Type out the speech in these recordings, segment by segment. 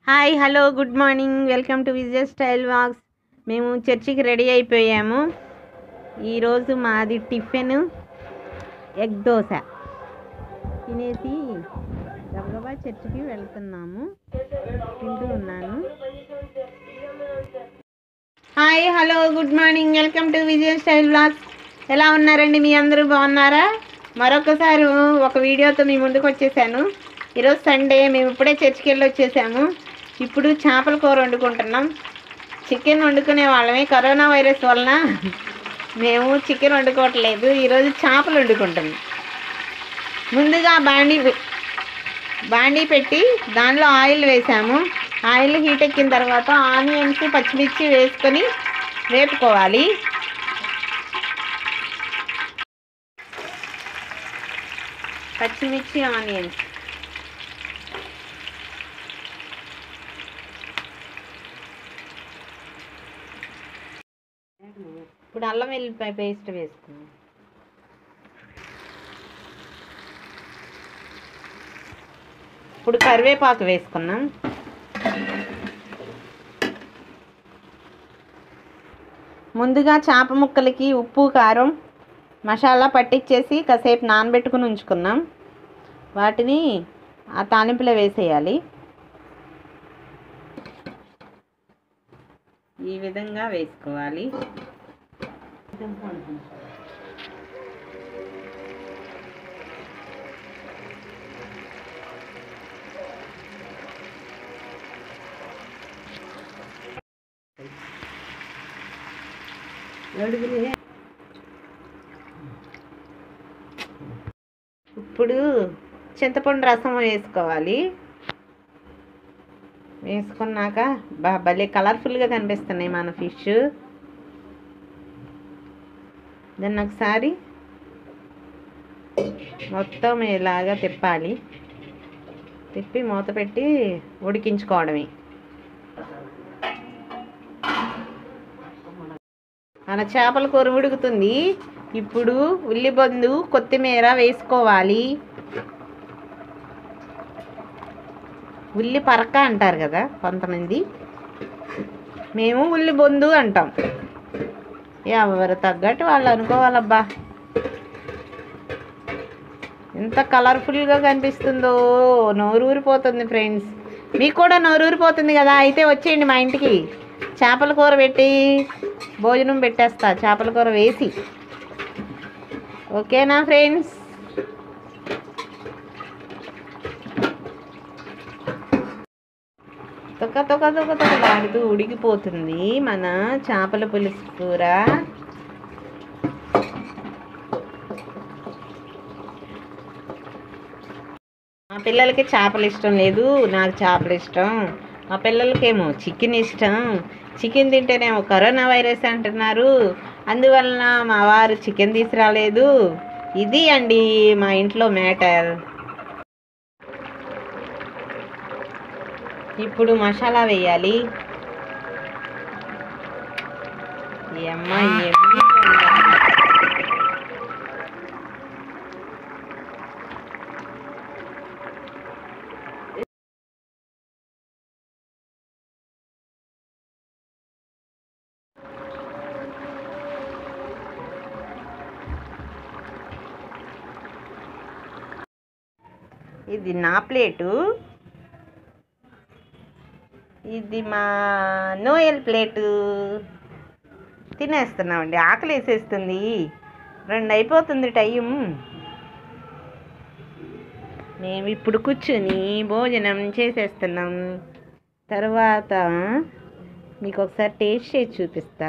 Hi hello good morning welcome to Vijay style walks. మేము చర్చికి ready అయిపోయాము. ఈరోజు మాది టిఫిన్ ఎగ్ దోశ తినేసి గబగబా చర్చికి వెళ్తున్నాము. తింటూ ఉన్నాను. Hi hello good morning welcome to Vijay style walks. ఎలా ఉన్నారండి? మీ అందరూ బాగున్నారా? మరొకసారి ఒక వీడియోతో మీ ముందుకు వచ్చేసాను. ఈరోజు సండే, మేము ఇప్పుడే చర్చికి వెళ్ళి వచ్చేసాము. ఇప్పుడు చేపల కూర వండుకుంటున్నాం. చికెన్ వండుకునే వాళ్ళమే, కరోనా వైరస్ వలన మేము చికెన్ వండుకోవట్లేదు. ఈరోజు చేపలు వండుకుంటున్నాం. ముందుగా బాండీ పెట్టి దానిలో ఆయిల్ వేసాము. ఆయిల్ హీట్ ఎక్కిన తర్వాత ఆనియన్స్, పచ్చిమిర్చి వేసుకొని వేపుకోవాలి. పచ్చిమిర్చి, ఆనియన్స్, ఇప్పుడు అల్లం వెల్లిపాయ పేస్ట్ వేసుకున్నాం. ఇప్పుడు కరివేపాకు వేసుకున్నాం. ముందుగా చేప ముక్కలకి ఉప్పు, కారం, మసాలా పట్టించేసి కాసేపు నానబెట్టుకుని ఉంచుకున్నాం. వాటిని ఆ తాలింపులో వేసేయాలి. ఈ విధంగా వేసుకోవాలి. ఇప్పుడు చింతపండు రసం వేసుకోవాలి. వేసుకున్నాక భలే కలర్ఫుల్గా కనిపిస్తున్నాయి మన ఫిష్. దాన్ని ఒకసారి మొత్తం ఇలాగా తిప్పాలి. తిప్పి మూత పెట్టి ఉడికించుకోవడమే. మన చేపల కూర ఉడుకుతుంది. ఇప్పుడు ఉల్లిబందు, కొత్తిమీర వేసుకోవాలి. ఉల్లి పరక అంటారు కదా కొంతమంది, మేము ఉల్లిబొందు అంటాం. ఎవరు తగ్గట్టు వాళ్ళు అనుకోవాలబ్బా. ఎంత కలర్ఫుల్గా కనిపిస్తుందో, నోరూరిపోతుంది ఫ్రెండ్స్. మీకు కూడా నోరూరిపోతుంది కదా? అయితే వచ్చేయండి మా ఇంటికి. చేపల కూర పెట్టి భోజనం పెట్టేస్తా, చేపల కూర వేసి. ఓకేనా ఫ్రెండ్స్? తొక్క ఉడికిపోతుంది మన చేపల పులుసు కూర. మా పిల్లలకి చేపలు ఇష్టం లేదు, నాకు చేపలు ఇష్టం. మా పిల్లలకేమో చికెన్ ఇష్టం. చికెన్ తింటేనేమో కరోనా వైరస్ అంటున్నారు. అందువలన మా వారు చికెన్ తీసుకురాలేదు. ఇది అండి మా ఇంట్లో మ్యాటర్. ఇప్పుడు మసాలా వేయాలి. ఇది నా ప్లేటు, ఇది మా నోయల్ ప్లేటు. తినేస్తున్నామండి. ఆకలి వేసేస్తుంది. 2 అయిపోతుంది టైం. మేము ఇప్పుడు కూర్చుని భోజనం చేసేస్తున్నాం. తర్వాత మీకు ఒకసారి టేస్ట్ చేసి చూపిస్తా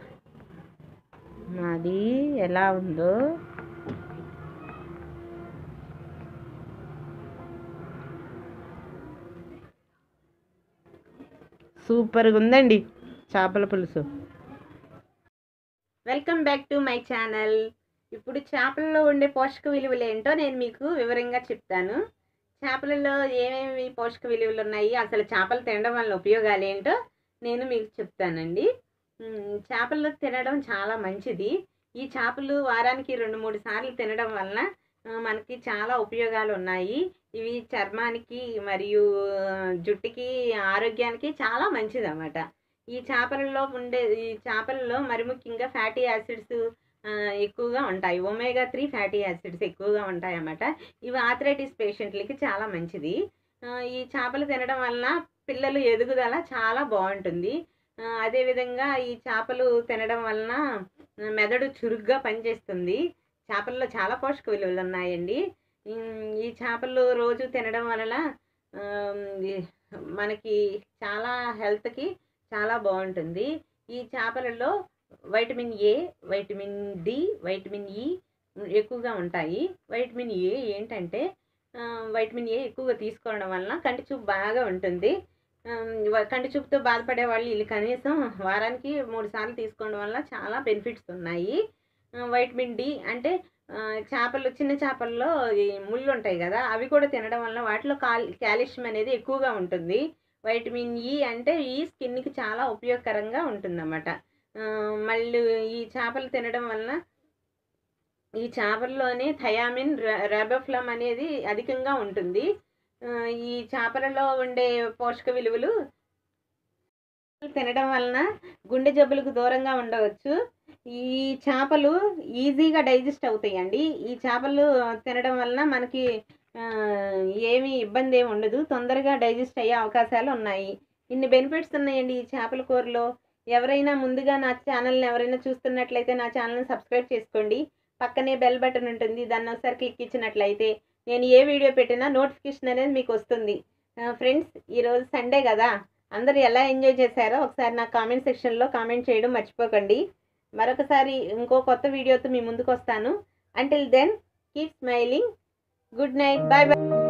మాది ఎలా ఉందో. సూపర్గా ఉందండి చేపల పులుసు. Welcome back to my channel. ఇప్పుడు చేపలలో ఉండే పోషక విలువలు ఏంటో నేను మీకు వివరంగా చెప్తాను. చేపలలో ఏమేమి పోషక విలువలు ఉన్నాయి, అసలు చేపలు తినడం వల్ల ఉపయోగాలు ఏంటో నేను మీకు చెప్తానండి. చేపలు తినడం చాలా మంచిది. ఈ చేపలు వారానికి 2-3 సార్లు తినడం వలన మనకి చాలా ఉపయోగాలు ఉన్నాయి. ఇవి చర్మానికి మరియు జుట్టుకి, ఆరోగ్యానికి చాలా మంచిదన్నమాట. ఈ చేపలలో మరి ముఖ్యంగా ఫ్యాటీ యాసిడ్స్ ఎక్కువగా ఉంటాయి. ఒమేగా 3 ఫ్యాటీ యాసిడ్స్ ఎక్కువగా ఉంటాయన్నమాట. ఇవి ఆర్థరైటిస్ పేషెంట్లకి చాలా మంచిది. ఈ చేపలు తినడం వలన పిల్లలు ఎదుగుదల చాలా బాగుంటుంది. అదేవిధంగా ఈ చేపలు తినడం వలన మెదడు చురుగ్గా పనిచేస్తుంది. చేపల్లో చాలా పోషక విలువలు ఉన్నాయండి. ఈ చేపలు రోజు తినడం వలన మనకి చాలా హెల్త్కి చాలా బాగుంటుంది. ఈ చేపలలో vitamin A, vitamin D, vitamin E ఎక్కువగా ఉంటాయి. వైటమిన్ ఏ ఏంటంటే వైటమిన్ ఏ ఎక్కువగా తీసుకోవడం వలన కంటి చూపు బాగా ఉంటుంది. కంటి చూపుతో బాధపడే వాళ్ళు వీళ్ళు కనీసం వారానికి 3 సార్లు తీసుకోవడం వల్ల చాలా బెనిఫిట్స్ ఉన్నాయి. వైటమిన్ డి అంటే చేపలు, చిన్న చేపల్లో ఈ ముళ్ళు ఉంటాయి కదా, అవి కూడా తినడం వలన వాటిలో కాల్షియం అనేది ఎక్కువగా ఉంటుంది. వైటమిన్ ఈ అంటే ఈ స్కిన్కి చాలా ఉపయోగకరంగా ఉంటుందన్నమాట. మళ్ళీ ఈ చేపలు తినడం వలన ఈ చేపల్లోనే థయామిన్, రాబోఫ్లామ్ అనేది అధికంగా ఉంటుంది. ఈ చేపలలో ఉండే పోషక విలువలు తినడం వలన గుండె జబ్బులకు దూరంగా ఉండవచ్చు. ఈ చేపలు ఈజీగా డైజెస్ట్ అవుతాయండి. ఈ చేపలు తినడం వలన మనకి ఏమీ ఇబ్బంది ఏమి ఉండదు. తొందరగా డైజెస్ట్ అయ్యే అవకాశాలు ఉన్నాయి. ఇన్ని బెనిఫిట్స్ ఉన్నాయండి ఈ చేపల కూరలో. ఎవరైనా ముందుగా నా ఛానల్ని ఎవరైనా చూస్తున్నట్లయితే నా ఛానల్ని సబ్స్క్రైబ్ చేసుకోండి. పక్కనే బెల్ బటన్ ఉంటుంది. దాన్ని ఒకసారి క్లిక్ ఇచ్చినట్లయితే నేను ఏ వీడియో పెట్టినా నోటిఫికేషన్ అనేది మీకు వస్తుంది. ఫ్రెండ్స్, ఈరోజు సండే కదా, అందరూ ఎలా ఎంజాయ్ చేశారో ఒకసారి నా కామెంట్ సెక్షన్లో కామెంట్ చేయడం మర్చిపోకండి. మరొకసారి ఇంకో కొత్త వీడియోతో మీ ముందుకు వస్తాను. Until then keep smiling. Good night. Bye bye.